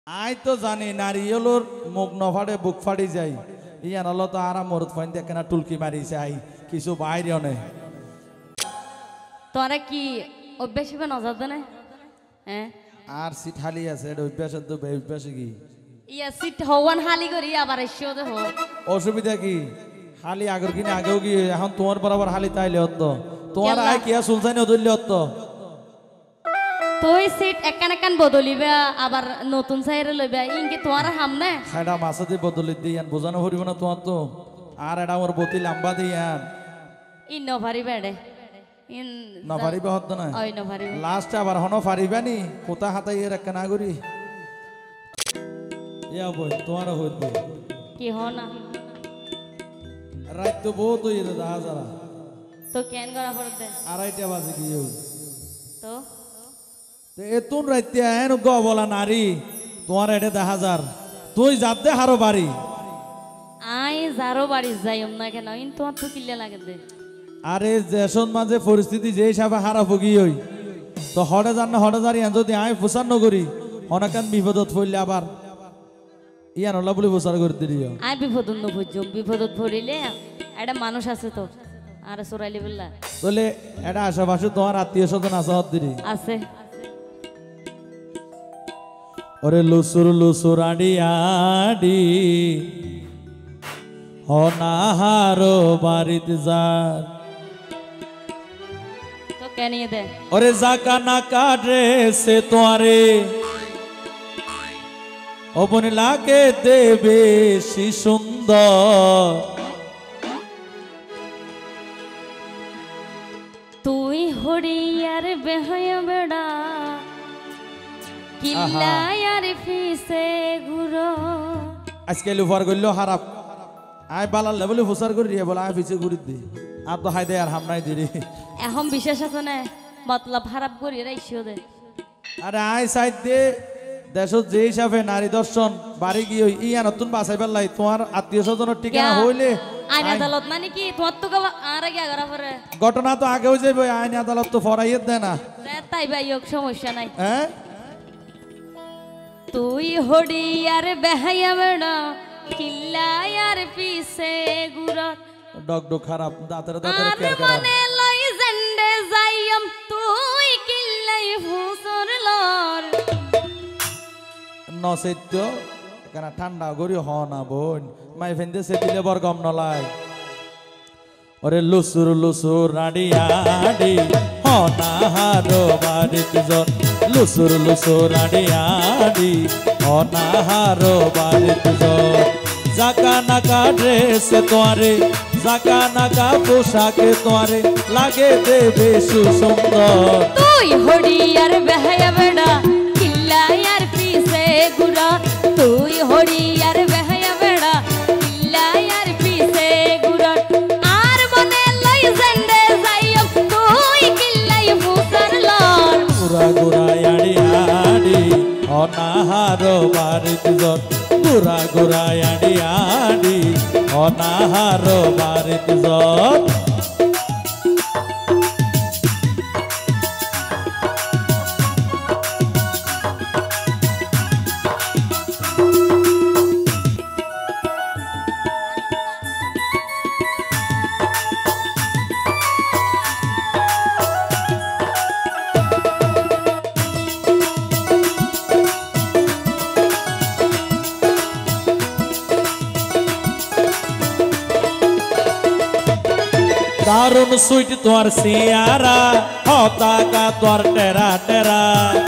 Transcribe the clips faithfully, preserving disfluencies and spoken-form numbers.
I তো জানি নারিয়েলর মুখ নফাড়ে বুক ফাড়ি যাই ইয়ান হলো তো আরাম মরুত ফাইন দেখে না টুলকি মারিছে আই কিছু বাইরে অনে তোরা কি অভ্যাস হবে নজর দে না হ্যাঁ আর সিট হালি আছে এটা অভ্যাস তো অভ্যাস কি ইয়া সিট হওয়ান হালি করি আবার এসে দে হো অসুবিধা কি হালি আগর কিনে আগেও কি এখন তোমার বরাবর হালি তাইলে হতো তোমার আয় কি সুলতানি ধরলে হতো তুই সিট একান একান বদলিবা আবার নতুন সাইরে লইবা ইনকে তোমার হামনে খাইডা মাছাতে বদলি দিয়ান বোঝানো পড়িব না তোমার তো আর এটা আমার বতি লম্বা দিয়ান ইন নভারি বেড়ে ইন নভারিবা হতো না ওই নভারি লাস্ট আবার হনো ফারিবানি কোথা হাতাই এর একনা করি ইয়া বই তোমার হইত কি হ না রাত তো বহুত হই রে দা যারা তো কেন করা পড়তে আড়াইটা বাজে কি হই তো তো এতুন রাইতে এন গ বলা নারী তোমার এটা দেখা যার তুই যাতে হারো বাড়ি আই যারো বাড়ি যাইম না কেন ইন তোমার তো কিল্লে লাগে দে আরে যেসন মাঝে পরিস্থিতি যে হিসাবে হারা ভুগি হই তো হঠাৎ জান হঠাৎ জানি যদি আমি প্রচার নকরি অনেকান বিপদত পড়লে আবার ইয়ান হলা বলে প্রচার করে দিও আই বিপদত নভুজম বিপদত ভরিলে একটা মানুষ আছে তো আর চোরাইলি বললা তাহলে এটা আশেপাশে তোমার আত্মীয় স্বজন আছে হত দিদি আছে ওরে লুসুর লুসুর আডি আডি হনাহারো বাড়িতে যার তো কেন দে ওরে জাকা না কাটে সে তোয়ারে অবন লাগে দেবে সি সুন্দর তুই হরিয়ার বেহায়া বেড়া কিল্লায়ার ফিসে গুরো আজকে লুফার করলো হারাপ আই বালার লেভেলে ফুসার করি রে বলে আই ফিসে ঘুরি দি আর তো হাই দে আর হামনাই দিরি এখন বিশেষ আছে না মতলব খারাপ করি রাইছিও দে আরে আই সাইড দে দেশত যে হিসাবে নারী দর্শন বাড়ি গিয়ে ইয়া নতুন বাসাই পেলাই তোমার আত্মীয় স্বজনের ঠিকানা হইলে আইন আদালত মানে কি তোমার তো আর আগে আগরা পরে ঘটনা তো আগেও যাবে আইন আদালত তো ফরাইয়ে দেয় না তাই ভাই হোক সমস্যা নাই হ্যাঁ তুই হরিয়ার বেহায়া বেড়া কিল্লায়ার পিছে গুরত ডগ ডগ খারাপ দাঁতের দাঁতের আর কেয়ার খারাপ মনে লই জেন্ডে যাইম তুই কিল্লাই ফুসর লর নসেত্য এখানে ঠান্ডা গড়ি হ না বোন মাই ফেন্দে সেটিলে বর গম নলাই ওরে লুসুর লুসুর রাডি আডি হ না হারো বাড়িতে জন লুসুর লুসুর রাডি আডি হ না হারো বাড়িতে জন জাকা নাকা ড্রেস তোয়ারে জাকা নাকা পোশাকে তোয়ারে লাগে দেবে সুসুন্দর তুই হরিয়ার বেহায়া বেড়া কিল্লায়ার পিছে গুরা তুই হরিয়ার বেহায়া বেড়া কিল্লায়ার পিছে গুরা আর মনে লই জেন্ডে যাইম তুই কিল্লাই ফুসার লর গুরা গুরা আড়ি আড়ি অনাহার বাড়িতে জন গুরা গুরা আড়ি আড়ি অনাহার বাড়িতে জন দারুন সুইট তোর সিয়ারা হতাকা তোর টেরা টেরা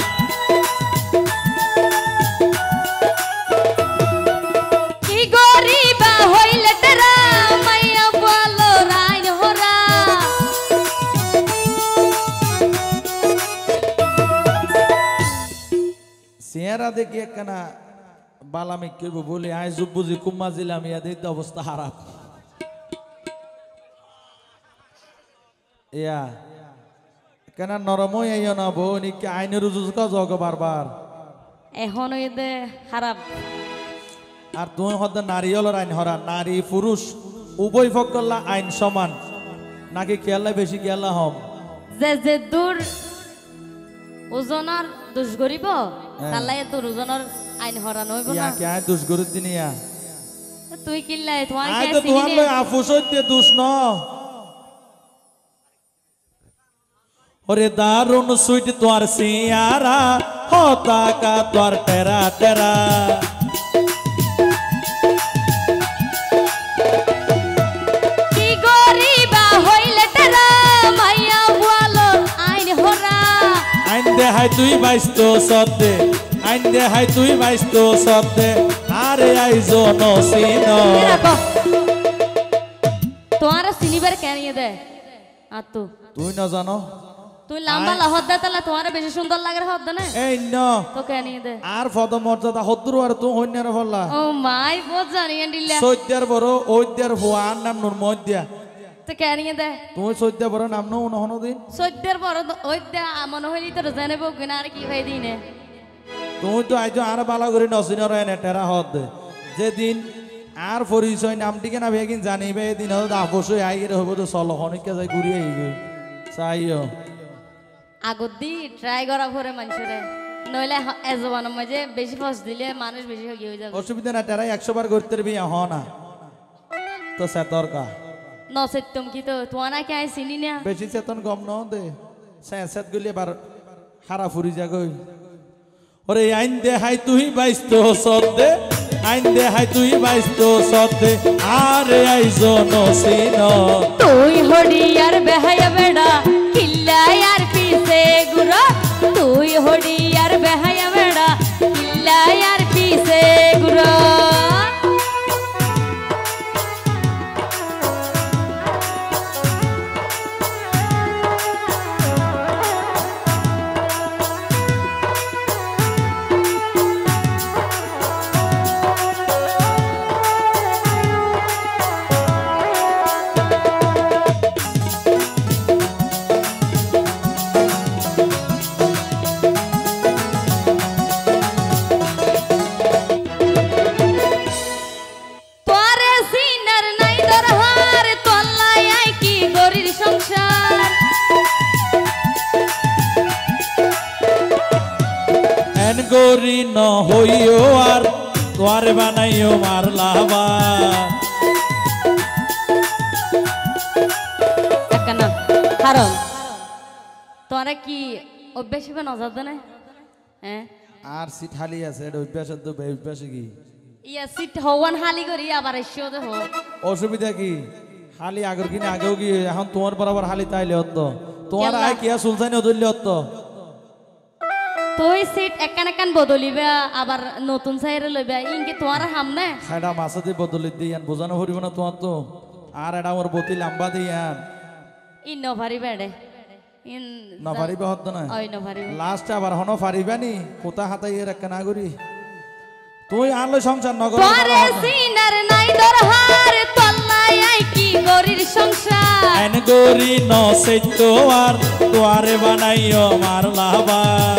কি গরিবা হইলে তেরা মাইয়া বলো রাইন হরা সিয়ারা দেখি একখানা বালামি কেব বলি আই জুব বুঝি কুম্মা জিলাম ইয়া দেখতে অবস্থা হারাপ ইয়া কেন নরম আইও না বউ নিকে আইনের রুজুজ জগ বারবার এখন ওই দে খারাপ আর তুমি হদ নারীয়লের আইন হরা নারী পুরুষ উভয় পক্ষলা আইন সমান নাকি খেয়াল্লা বেশি খেয়াল্লা হম যে যে দূর ওজনের দোষ করিব তালাই তোর ওজনের আইন হরান হইব ইয়া না কে আই দুষ গরুর দিনিয়া তুই কিল্লাই তোমার আই কে তো তোমার চিনি লই আফুস হইতে দুষ ন ওরে দারুন সুইট তোর সিয়ারা হতা কা তোর টেরা টেরা কি গরিবা হইলে তেরা মাইয়া বুয়ালো আইন হরা আইন দে হাই তুই বাইস তো সদ্দে আইন দে হাই তুই বাইস তো সদ্দে আরে আইজো নসিন তোমার সিনিবার কেনিয়ে দে আর তো তুই না জানো তুই লম্বা লহদ দে তাহলে তোমার বেশি সুন্দর লাগে হদ দে না এই ন তো কেনিয়ে দে আর পদ মর্যাদা হদ্দুর আর তুই হইনার ফল্লা ও মাই বহুত জানিয়ে দিলা সৈদ্যার বড় ওইদ্যার ভুয়ার নাম নুর মধ্যা তো কেনিয়ে দে তুমি সৈদ্যা বড় নাম নো নহনো দিন সদ্যের বড় ওই দে মনে হইলি তোর জানে বউ কিনা আর কি ভাই দিনে তুমি তো আইজ আর বালা করে নসিন রে টেরা হদ দে যেদিন আর পরিচয় নামটিকে না বেগিন জানিবে এদিন হয়তো অবশ্যই আই গেলে হবো তো চলো অনেককে যাই ঘুরিয়ে আই গই চাইও আগত দি ট্রাই করা ভরে মানুষরে নইলে এজবানের মাঝে বেশি ফস দিলে মানুষ বেশি হয়ে যাবে অসুবিধা না টেরাই একশো বার করতে পারবি হ না তো সেতর কা নসেতম কি তো তোমার না কে আই চিনি না বেশি চেতন গম ন দে সেত গুলি এবার হারা ফুরি যা গই ওরে আইন দে হাই তুই বাইস তো সদ্দে আইন দে হাই তুই বাইস তো সদ্দে আরে আইজো নসিন তুই হড়ি আর বেহায়া বেড়া কিল্লাই আর পিছে গুরো তুই হড়ি আর বেহায়া বেড়া কিল্লাই আর পিছে গুরো গরি ন হইও আর তোয়ারে বানাইও মার লাভা না কারণ তোরা কি অভ্যাস হবে নজর দেনে হ্যাঁ আর সিট হালি আছে এটা অভ্যাস তো অভ্যাস কি ইয়া সিট হওয়ান হালি করি আবার এসেও তো হো অসুবিধা কি হালি আগর কিনে আগেও কি এখন তোমার বরাবর হালি তাইলে হতো তোমার আয় কি সুলতানি হতলে হতো তুই সিট একান একান বদলিবে আবার নতুন সাইরে লইবে ইনকে তোমার হাম না খাইডা মাছাতে বদলি দিয়ান বোঝানো হরিব না তোমার তো আর এটা আমার বতি লম্বা দিয়ান ইন নভারি বেড়ে ইন নভারিবা হতো না ওই নভারি লাস্ট আবার হনো পারিবানি কোথা হাতাই এর একটা না করি তুই আলো সংসার নগর তোরে সিনার নাই দরহার তল্লাই আই কি গরির সংসার এন গরি ন সৈতো আর তোয়ারে বানাইও মার লাভা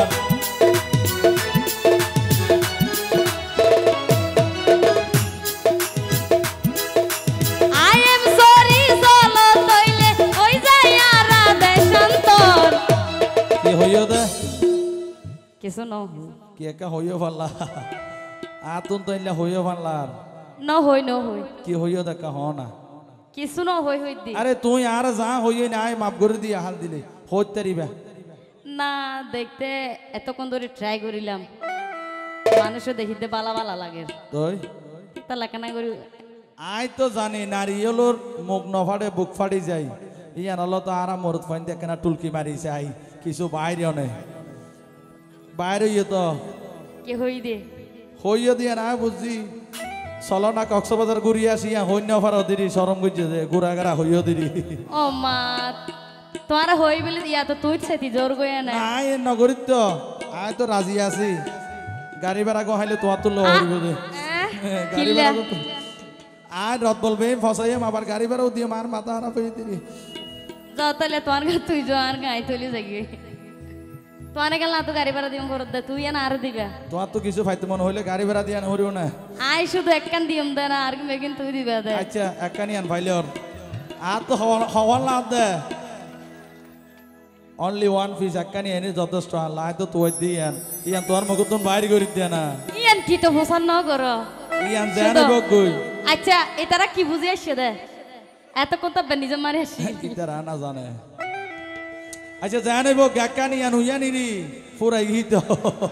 কিছু ন কি একা হইও পারলা আতুন তো ইল্লা হইও পারলার ন হই ন হই কি হইও দেখা হ না কিছু ন হই হই দি আরে তুই আর যা হইও না আয় মাপ করে দিয়া হাল দিলে হইত তারিবা না দেখতে এতক্ষণ ধরে ট্রাই করিলাম মানুষও দেখিতে বালা বালা লাগে তুই তা লাগে না করি আই তো জানি নারিয়েলোর মুখ নফাড়ে বুক ফাড়ি যাই ইয়ান হলো তো আরাম মরত ফাইন দেখে না টুলকি মারিছে আই কিছু বাইরে অনে বাইরে ইয়ে তো কি হই দে হইও দিয়া না বুঝছি চলো না কক্সবাজার ঘুরিয়ে আসি হইন্য ফার দিদি সরম গুজে দে গুড়াগাড়া হইও দিদি ও মা তোমার হই বলে ইয়া তো তুই সেটি জোর গয়া না আই নগরীত তো আই তো রাজি আছি গাড়ি ভাড়া গহাইলে তোমার তো লহরিব দে গাড়ি ভাড়া তো আয় রদ বলবে ফসাইম আবার গাড়ি ভাড়াও দিয়ে মার মাথা হারা পেয়ে দিলি যাও তাহলে তোমার গা তুই যাও আর গাই তুলি যাগি তোমার গেল না তো গাড়ি ভাড়া দিম করত দে তুই না আর দিবা তোমার তো কিছু ফাইতে মন হইলে গাড়ি ভাড়া দিয়ে হরিও না আই শুধু একখান দিম দে না আর মেগিন তুই দিবা দে আচ্ছা একখানি আন ফাইলে ওর আর তো হওয়ার না দে অনলি ওয়ান পিস একখানি এনে যথেষ্ট আল্লাহ তো তুই দিয়ে আন ইয়ান তোমার মুখ তুমি বাইরে করে দিয়ে না ইয়া ইয়ান কি তো হোসান ন করো ইয়ান জানে বকই আচ্ছা এটারা কি বুঝে আসছে দে এত কোন তো নিজে মারে আসি কি তারা না জানে আচ্ছা জানে বক গাকানি ইয়ান উয়ানি রি পুরাই হি তো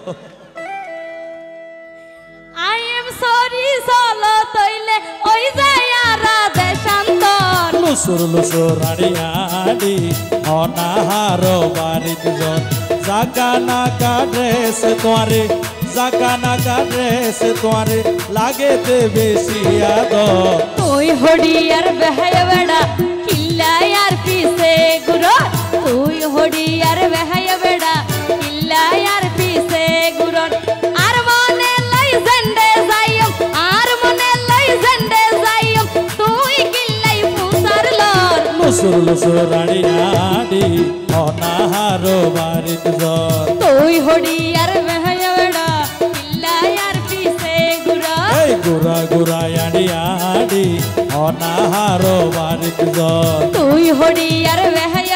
আই এম সরি সলো তইলে ওই যায়ারা দেশান্তর লুসুর লুসুর রাড়িয়াড়ি অনাহারো বাড়িতে জন জাগানা কা ড্রেস তোয়ারে জাগানা কা ড্রেস তোয়ারে লাগেতে বেশি আদর তুই হড়িয়ার বেহায়া বেড়া কিল্লায়ার পিছে গুরো তুই হড়িয়ার বেহায়া বেড়া কিল্লায়ার পিছে গুরো আর মনে লাই জেন্ডে যাইম আর মনে লাই জেন্ডে যাইম তুই কিল্লাই ফুসার লর লুসুর লুসুর রাড়িয়াড়ি অনাহারো বাড়িতে জন তুই হড়িয়ার বেহায়া বেড়া কিল্লায়ার পিছে গুরো এই গুরা গুরা আড়ি আড়ি অনাহারো বাড়িতে জন তুই হড়িয়ার বেহায়া